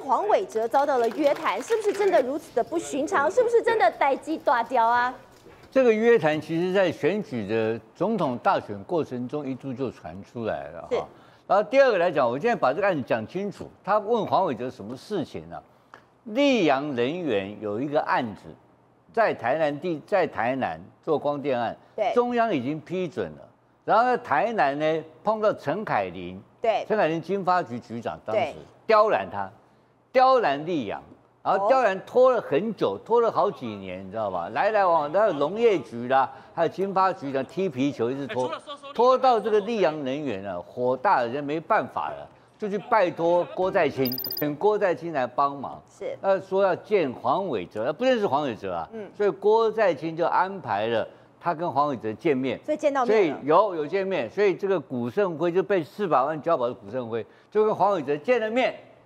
黄伟哲遭到了约谈，是不是真的如此的不寻常？是不是真的逮鸡大雕啊？ 这个约谈其实在选举的总统大选过程中一度就传出来了哈。然后第二个来讲，我现在把这个案子讲清楚。他问黄伟哲什么事情呢？溧阳能源有一个案子，在台南做光电案， 对， 中央已经批准了。然后在台南呢碰到陈凯琳， 对， 陈凯琳经发局局长当时刁难他，刁难溧阳。然后刁难拖了很久，拖了好几年，你知道吧？来来往往，还有农业局啦，还有经发局的踢皮球，一直拖到这个溧阳能源啊，火大了，人没办法了，就去拜托郭在清，请郭在清来帮忙。 是， 说要见黄伟哲，不认识黄伟哲啊，所以郭在清就安排了他跟黄伟哲见面， 所以见到面， 所以有见面，所以这个古胜辉就被400万交保的古胜辉就跟黄伟哲见了面。